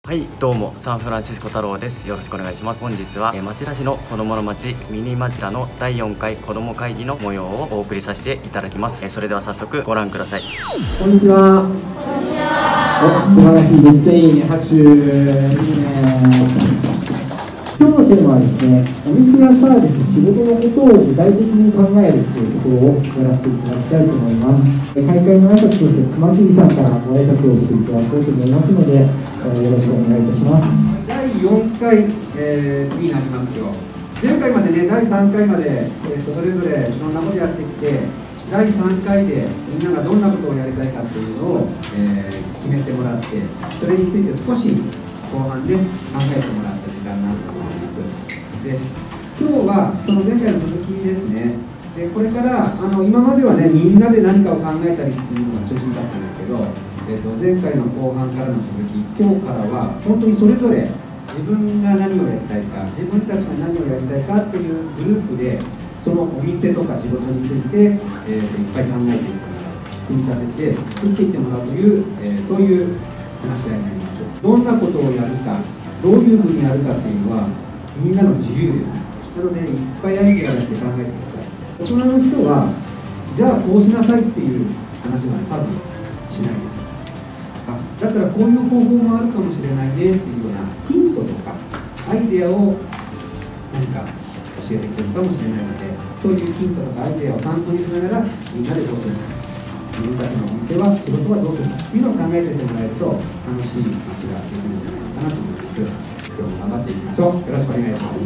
はい、どうもサンフランシスコ太郎です。よろしくお願いします。本日は町田市の子どもの町ミニ町田の第4回子ども会議の模様をお送りさせていただきます。それでは早速ご覧ください。 こんにちは。こんにちは。素晴らしい、めっちゃいいね、拍手。いいね。今日のテーマはですね、お店やサービス、仕事のことを具体的に考えるというところをやらせていただきたいと思います。開会の挨拶として熊切さんからご挨拶をしていただこうと思いますので、よろしくお願いいたします。 第4回、になりますよ。前回までね、第3回まで、それぞれいろんなことやってきて、第3回でみんながどんなことをやりたいかっていうのを、決めてもらって、それについて少し後半で考えてもらった時間になると思います。で、今日はその前回の続きですね。で、これから今まではね、みんなで何かを考えたりっていうのが中心だったんですけど、前回の後半からの続き、今日からは本当にそれぞれ自分が何をやりたいか、自分たちが何をやりたいかっていうグループで、そのお店とか仕事について、いっぱい考えていってもらう、組み立てて作っていってもらうという、そういう話し合いになります。どんなことをやるか、どういうふうにやるかっていうのはみんなの自由です。なので、いっぱいアイデア出して考えてください。大人の人はじゃあこうしなさいっていう話は多分しないです。だったらこういう方法もあるかもしれないねっていうようなヒントとかアイデアを何か教えてくれるかもしれないので、そういうヒントとかアイデアを参考にしながらみんなでどうするか、自分たちのお店は仕事はどうするかっていうのを考えていてもらえると楽しい街ができるんじゃないかなと思います。今日も頑張っていきましょう。よろしくお願いします。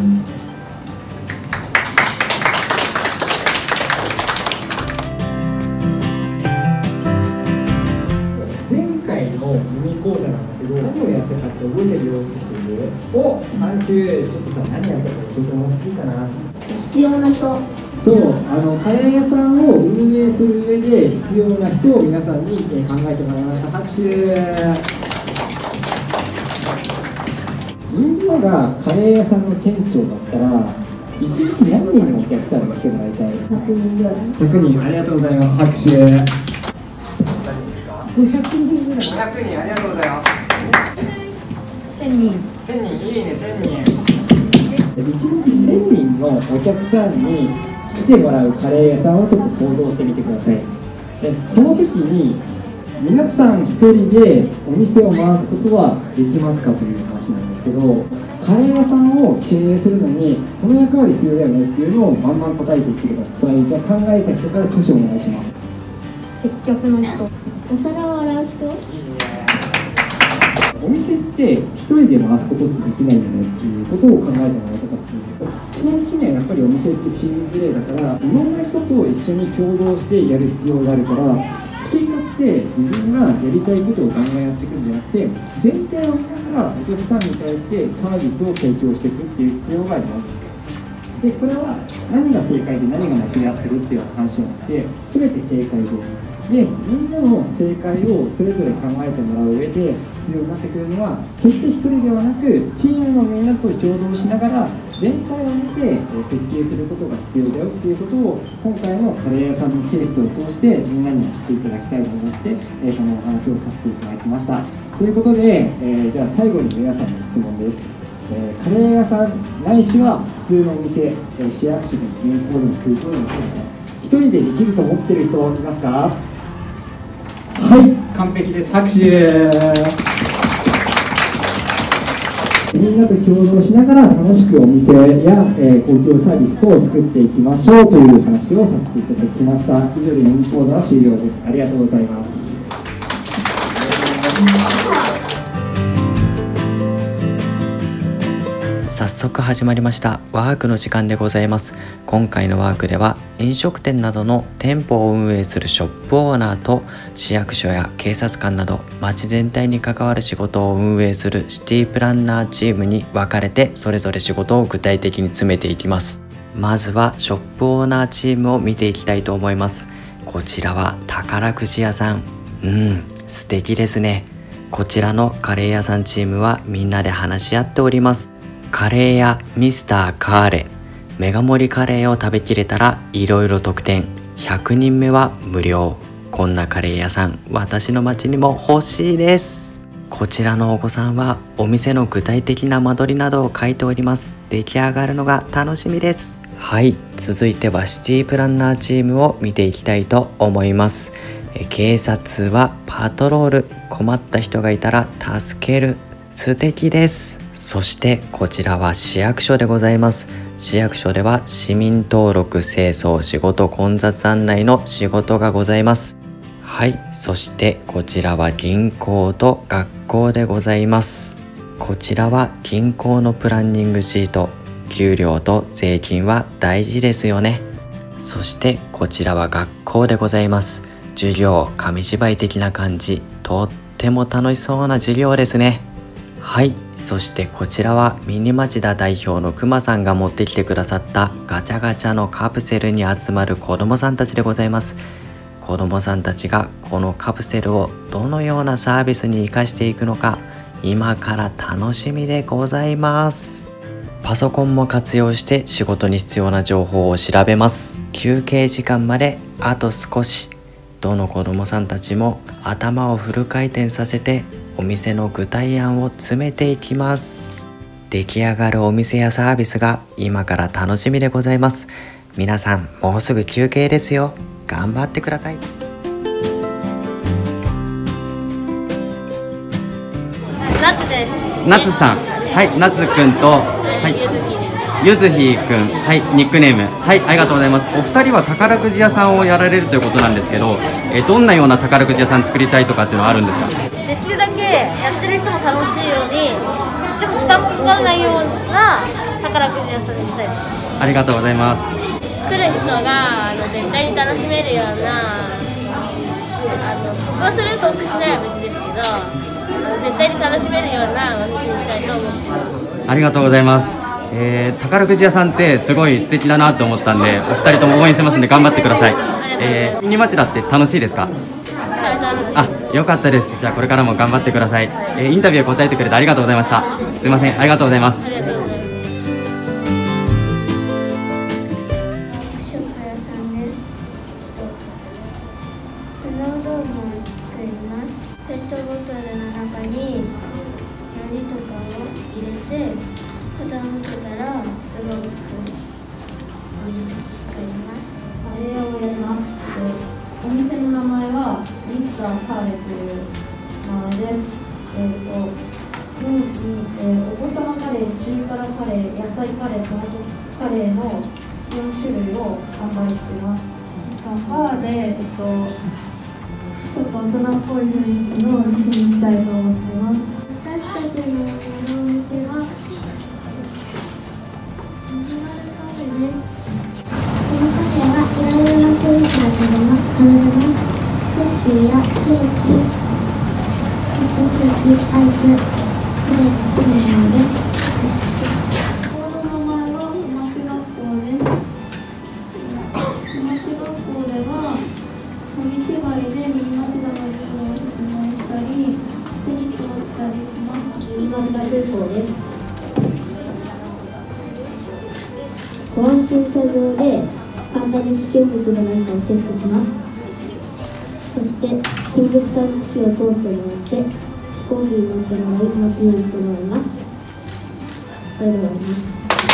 ミニ講座なんだけど、何をやってたって覚えてるよって人いる？お、サンキュー。ちょっとさ、何やったか教えてもらっていいかな。 必要な人。 そう、カレー屋さんを運営する上で必要な人を皆さんに考えてもらいました。拍手。みんながカレー屋さんの店長だったら、1日何人のお客さんが来てもらいたい？100人ぐらい。100人、ありがとうございます。拍手。500人ぐらい。 500人、ありがとうございます。 1000人。 1000人、いいね、1000人。 1日1000人のお客さんに来てもらうカレー屋さんをちょっと想像してみてください。で、その時に皆さん1人でお店を回すことはできますかという話なんですけど、カレー屋さんを経営するのにこの役割必要だよねっていうのをバンバン答えていってください。じゃあ考えた人から挙手お願いします。 接客の人。お皿を洗う人。 お店って一人で回すことってできないよねっていうことを考えてもらいたかったんですけど、その時にはやっぱりお店ってチームプレーだから、いろんな人と一緒に共同してやる必要があるから、好きになって自分がやりたいことをガンガンやっていくんじゃなくて、全体を見ながらお客さんに対してサービスを提供していくっていう必要があります。で、これは何が正解で何が間違ってるっていう話じゃなくて、全て正解です。で、みんなの正解をそれぞれ考えてもらう上で必要になってくるのは、決して一人ではなくチームのみんなと共同しながら全体を見て設計することが必要だよっていうことを、今回のカレー屋さんのケースを通してみんなに知っていただきたいと思って、このお話をさせていただきました。ということで、じゃあ最後に皆さんに質問です。カレー屋さんないしは普通のお店、市役所でも銀行でも空港でも一人でできると思ってる人いますか？はい、完璧です。拍手。みんなと共同しながら楽しくお店や、公共サービス等を作っていきましょうという話をさせていただきました。以上でミニ講座は終了です。ありがとうございます。 早速始まりましたワークの時間でございます。今回のワークでは飲食店などの店舗を運営するショップオーナーと市役所や警察官など街全体に関わる仕事を運営するシティプランナーチームに分かれてそれぞれ仕事を具体的に詰めていきます。まずはショップオーナーチームを見ていきたいと思います。こちらは宝くじ屋さん。素敵ですね。こちらのカレー屋さんチームはみんなで話し合っております。カレー屋ミスターカーレ、メガ盛りカレーを食べきれたらいろいろ特典、100人目は無料。こんなカレー屋さん私の町にも欲しいです。 こちらのお子さんはお店の具体的な間取りなどを書いております。出来上がるのが楽しみです。はい、続いてはシティプランナーチームを見ていきたいと思います。警察はパトロール、困った人がいたら助ける、素敵です。そしてこちらは市役所でございます。市役所では市民登録、清掃、仕事混雑案内の仕事がございます。はい、そしてこちらは銀行と学校でございます。こちらは銀行のプランニングシート、給料と税金は大事ですよね。そしてこちらは学校でございます。授業、紙芝居的な感じ、とっても楽しそうな授業ですね。はい、そしてこちらはミニ町田代表のくまさんが持ってきてくださったガチャガチャのカプセルに集まる子どもさんたちでございます。子どもさんたちがこのカプセルをどのようなサービスに生かしていくのか、今から楽しみでございます。パソコンも活用して仕事に必要な情報を調べます。休憩時間まであと少し。どの子どもさんたちも頭をフル回転させてお店の具体案を詰めていきます。出来上がるお店やサービスが今から楽しみでございます。皆さんもうすぐ休憩ですよ。頑張ってください。 夏です。 夏さん、はい、夏くんと、はい、ゆずひくん、はい、ニックネーム、はい、ありがとうございます。お二人は宝くじ屋さんをやられるということなんですけど、どんなような宝くじ屋さん作りたいとかっていうのはあるんですか？ できるだけやってる人も楽しいように、でも負担もかからないような宝くじ屋さんにしたい。 ありがとうございます。 来る人が絶対に楽しめるような、得をする得しないは別ですけど、絶対に楽しめるようなお店にしたいと思ってます。 ありがとうございます。宝くじ屋さんってすごい素敵だなと思ったんで、お二人とも応援してますんで頑張ってください。ミニ町田って楽しいですか？ はい、楽しいです。 よかったです。じゃあこれからも頑張ってください。インタビュー答えてくれてありがとうございました。すいません、ありがとうございます。 ありがとうございます。 食屋さんです。スノードームを作ります。ペットボトルの中に何とかを入れて傾けたら動く作ります。 カレーをやります。お店の名前はミスターカレーという名前です。お子様カレー、中辛カレー、野菜カレー、トマトカレーの4種類を販売しています。 バーで、ちょっと大人っぽい雰囲気のお店にしたいと思っています。 私たちのお店はこのカフェはいろいろなスイーツが食べます。クッキーやケーキ、ホットケーキ、アイス、クレープなどです。 この名前は小町学校です。小町学校では紙芝居でミニ町田のルールを説明したり、テニスをしたりします。新松田空港です。 保安検査場で簡単に危険物がないかをチェックします。そして金属探知機を通ってもらって飛行機に乗ってもらい街に行ってもらいます。ありがとうございます。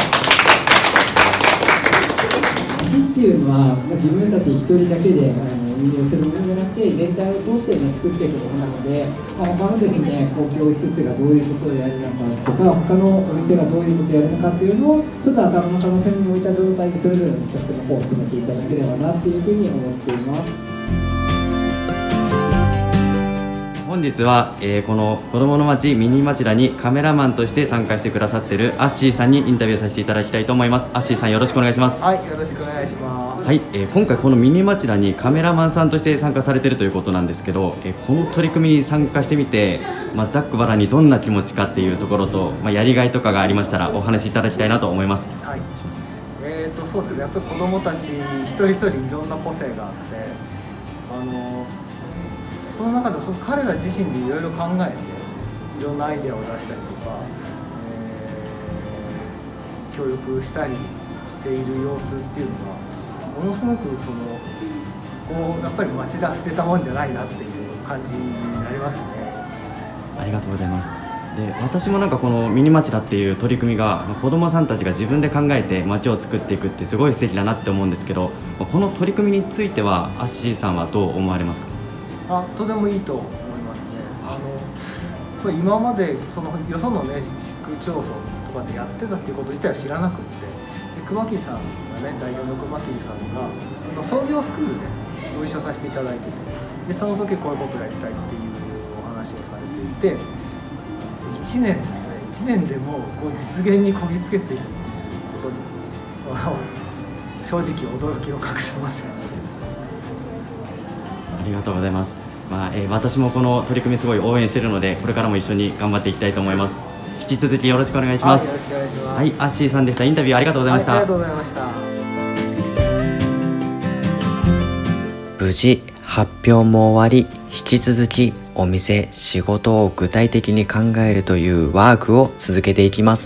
街っていうのは、自分たち一人だけで運営するものじゃなくて全体を通して、作っていくことなので、他のですね、公共施設がどういうことをやるのかとか、他のお店がどういうことをやるのかっていうのをちょっと頭の片隅に置いた状態でそれぞれの企画の方を進めていただければなっていうふうに思っています。 本日は、この子どもの町ミニ町田にカメラマンとして参加してくださっているアッシーさんにインタビューさせていただきたいと思います。アッシーさん、よろしくお願いします。 はい、よろしくお願いします。 はい、今回このミニ町田にカメラマンさんとして参加されているということなんですけど、この取り組みに参加してみて、ざっくばらんにどんな気持ちかっていうところと、やりがいとかがありましたらお話しいただきたいなと思います。 はい、そうですね、やっぱり子どもたち一人一人いろんな個性があって、その中でも彼ら自身でいろいろ考えていろんなアイデアを出したりとか、協力したりしている様子っていうのがものすごくやっぱり町田捨てたもんじゃないなっていう感じになりますね。 ありがとうございます。で、私もなんかこのミニ町田っていう取り組みが子どもさんたちが自分で考えて町を作っていくってすごい素敵だなって思うんですけど、この取り組みについてはアッシーさんはどう思われますか？ とてもいいと思いますね。これ今までそのよそのね市区町村とかでやってたっていうこと自体は知らなくって、で熊切さんがね、代表の熊切さんが創業スクールでご一緒させていただいてて、でその時こういうことをやりたいっていうお話をされていて、1年ですね、1年でもこう実現にこぎつけているっていうことに正直驚きを隠せません。 ありがとうございます。私もこの取り組みすごい応援しているので、これからも一緒に頑張っていきたいと思います。引き続きよろしくお願いします。 よろしくお願いします。 はい、アッシーさんでした。インタビューありがとうございました。 ありがとうございました。 無事発表も終わり、引き続きお店、仕事を具体的に考えるというワークを続けていきます。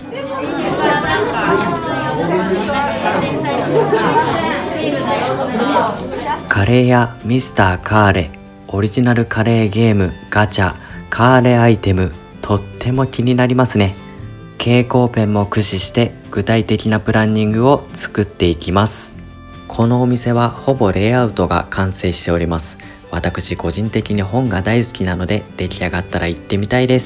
カレー屋ミスターカーレ、オリジナルカレーゲーム、ガチャ、カーレアイテム、とっても気になりますね。蛍光ペンも駆使して具体的なプランニングを作っていきます。このお店はほぼレイアウトが完成しております。私個人的に本が大好きなので、出来上がったら行ってみたいです。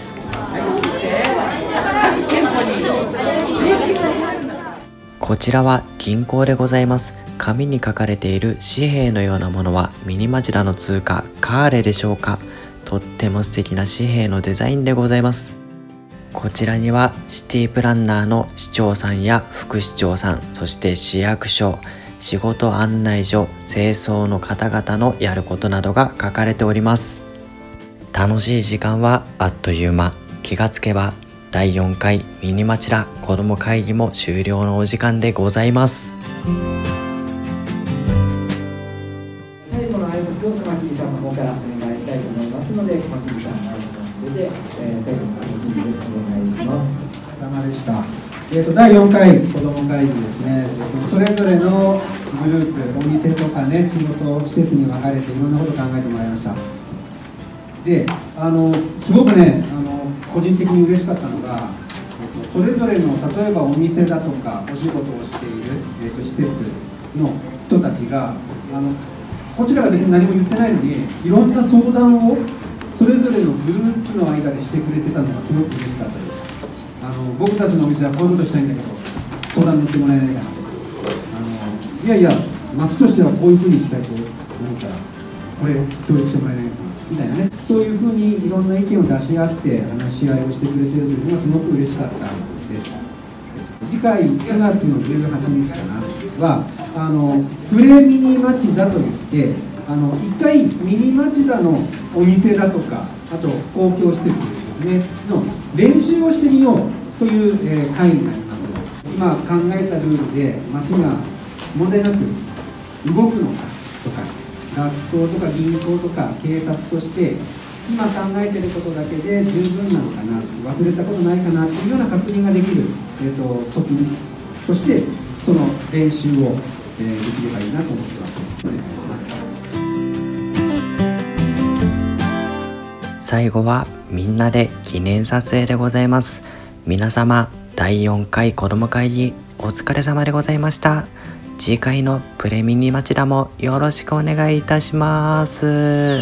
こちらは銀行でございます。紙に書かれている紙幣のようなものはミニマチダの通貨カーレでしょうか。とっても素敵な紙幣のデザインでございます。こちらにはシティプランナーの市長さんや副市長さん、そして市役所、仕事案内所、清掃の方々のやることなどが書かれております。楽しい時間はあっという間。気がつけば第4回ミニマチダ子ども会議も終了のお時間でございます。 最後の挨拶を熊切さんの方からお願いしたいと思いますので、熊切さんの挨拶を出て、最後の準備でお願いします。 お疲れ様でした。第4回子ども会議ですね、それぞれのグループ、お店とかね、仕事、施設に分かれていろんなことを考えてもらいました。で、すごくね、個人的に嬉しかったのが、それぞれの例えばお店だとかお仕事をしている、施設の人たちがこっちから別に何も言ってないのに、いろんな相談をそれぞれのグループの間でしてくれてたのがすごく嬉しかったです。僕たちのお店はこういうことしたいんだけど相談乗ってもらえないかなとか、いやいや町としてはこういうふうにしたいと思うからこれ協力してもらえないかなみたいなね、そういうふうにいろんな意見を出し合って話し合いをしてくれてるというのがすごく嬉しかったです。次回9月の18日かなはプレミニ町田といって1回ミニ町田のお店だとか、あと公共施設ですねの練習をしてみようという、会になります。今考えたルールで町が問題なく動くのかとか、学校とか銀行とか警察として今考えていることだけで十分なのかな、忘れたことないかなというような確認ができる、時としてその練習を、できればいいなと思ってます。お願いします。 最後はみんなで記念撮影でございます。皆様第4回子ども会議お疲れ様でございました。次回のプレミニ町田もよろしくお願いいたします。はい、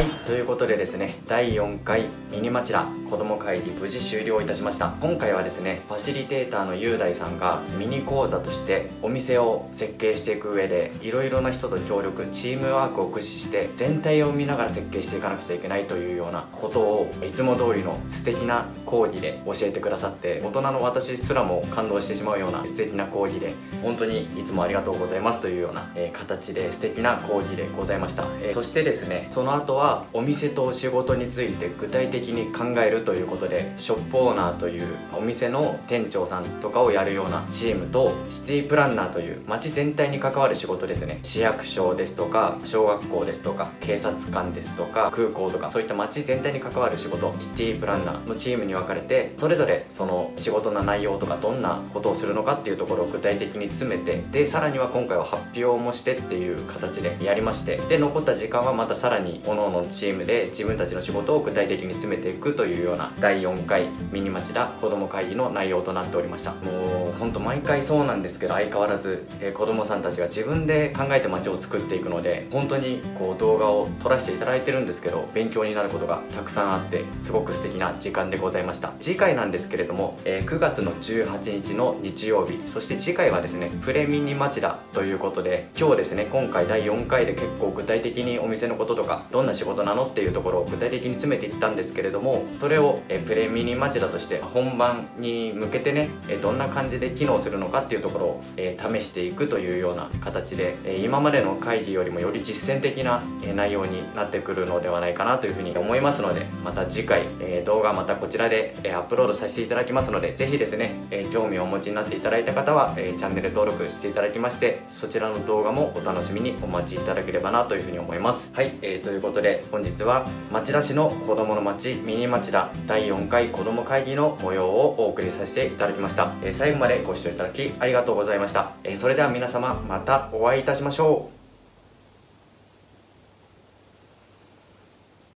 ということでですね、第4回ミニ町田子ども会議無事終了いたしました。今回はですね、ファシリテーターの雄大さんがミニ講座としてお店を設計していく上でいろいろな人と協力、チームワークを駆使して全体を見ながら設計していかなくちゃいけないというようなことをいつも通りの素敵な講義で教えてくださって、大人の私すらも感動してしまうような素敵な講義で、本当にいつもありがとうございますというような、形で素敵な講義でございました。そしてですね、その後はお店と仕事について具体的に考えるということで、ショップオーナーというお店の店長さんとかをやるようなチームと、シティプランナーという街全体に関わる仕事ですね、市役所ですとか小学校ですとか警察官ですとか空港とか、そういった街全体に関わる仕事、シティプランナーのチームに分かれて、それぞれその仕事の内容とかどんなことをするのかっていうところを具体的に詰めて、でさらには今回は発表もしてっていう形でやりまして、で残った時間はまたさらに各々チームで自分たちの仕事を具体的に詰めていくというような第4回ミニ町田子ども会議の内容となっておりました。もうほんと毎回そうなんですけど、相変わらず、子どもさんたちが自分で考えて街を作っていくので、本当にこう動画を撮らせていただいてるんですけど、勉強になることがたくさんあって、すごく素敵な時間でございました。次回なんですけれども、9月の18日の日曜日、そして次回はですねプレミニ町田ということで、今日ですね今回第4回で結構具体的にお店のこととかどんな仕事なのっていうところを具体的に詰めていったんですけれども、それをプレミニ町田として本番に向けてねどんな感じで機能するのかっていうところを試していくというような形で、今までの会議よりもより実践的な内容になってくるのではないかなというふうに思いますので、また次回動画またこちらでアップロードさせていただきますので、ぜひですね興味をお持ちになっていただいた方はチャンネル登録していただきまして、そちらの動画もお楽しみにお待ちいただければなというふうに思います。はい、ということで本日は町田市の子どもの町ミニ町田第4回子ども会議の模様をお送りさせていただきました。最後までご視聴いただきありがとうございました。それでは皆様またお会いいたしましょう。